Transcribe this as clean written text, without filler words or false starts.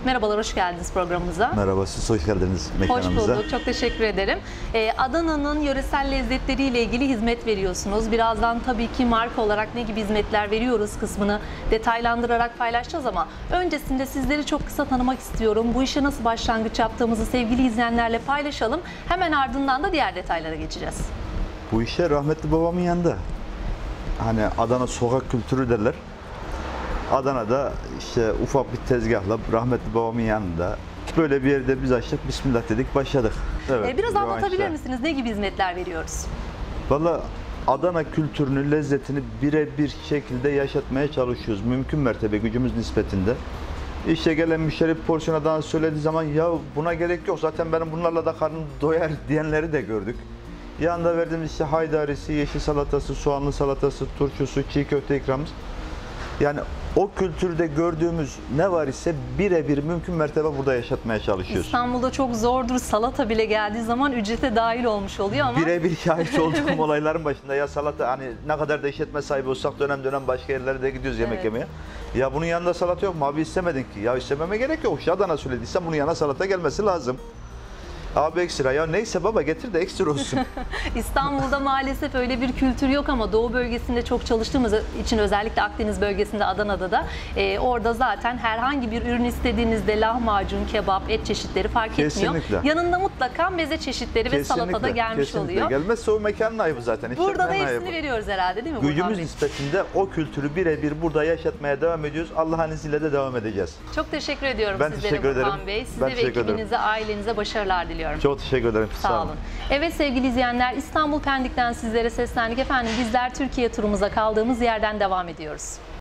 Merhabalar, hoş geldiniz programımıza. Merhaba, siz hoş geldiniz mekanımıza. Hoş bulduk, çok teşekkür ederim. Adana'nın yöresel lezzetleriyle ilgili hizmet veriyorsunuz. Birazdan tabii ki marka olarak ne gibi hizmetler veriyoruz kısmını detaylandırarak paylaşacağız ama öncesinde sizleri çok kısa tanımak istiyorum. Bu işe nasıl başlangıç yaptığımızı sevgili izleyenlerle paylaşalım. Hemen ardından da diğer detaylara geçeceğiz. Bu işe rahmetli babamın yanında. Hani Adana sokak kültürü derler. Adana'da işte ufak bir tezgahla rahmetli babamın yanında böyle bir yerde biz açtık, bismillah dedik, başladık. Evet, Biraz anlatabilir revanşlar. misiniz? Ne gibi hizmetler veriyoruz? Valla Adana kültürünün lezzetini birebir şekilde yaşatmaya çalışıyoruz. Mümkün mertebe gücümüz nispetinde. İşte gelen müşteri porsiyon Adana söylediği zaman ya buna gerek yok zaten benim bunlarla da karnım doyar diyenleri de gördük. Yanında verdiğimiz işte haydarisi, yeşil salatası, soğanlı salatası, turşusu, çiğ köfte ikramımız. Yani o kültürde gördüğümüz ne var ise birebir mümkün mertebe burada yaşatmaya çalışıyoruz. İstanbul'da çok zordur. Salata bile geldiği zaman ücrete dahil olmuş oluyor ama. Birebir şahit olduğum olayların başında ya salata hani ne kadar da işletme sahibi olsak dönem dönem başka yerlere de gidiyoruz yemek yemeye. Ya bunun yanında salata yok mu abi, istemedin ki. Ya istememe gerek yok. İşte Adana söylediysen bunun yanına salata gelmesi lazım. Abi ekstra ya neyse baba getir de ekstra olsun. İstanbul'da maalesef öyle bir kültür yok ama Doğu bölgesinde çok çalıştığımız için özellikle Akdeniz bölgesinde Adana'da da orada zaten herhangi bir ürün istediğinizde lahmacun, kebap, et çeşitleri fark Kesinlikle. etmiyor. Yanında mutlaka meze çeşitleri ve salata da gelmiş oluyor. Gelmezse o mekanın ayıbı zaten. Burada da İşletmenin hepsini ayıbı. veriyoruz herhalde değil mi Burhan Gücümüz Bey? nispetinde o kültürü birebir burada yaşatmaya devam ediyoruz. Allah'ın izniyle de devam edeceğiz. Çok teşekkür ediyorum Ben sizlere teşekkür ederim. Burhan Bey. Size Ben ve teşekkür ederim. ekibinize, ailenize başarılar diliyorum. Çok teşekkür ederim. Sağ olun. Evet sevgili izleyenler, İstanbul Pendik'ten sizlere seslendik. Efendim bizler Türkiye turumuza kaldığımız yerden devam ediyoruz.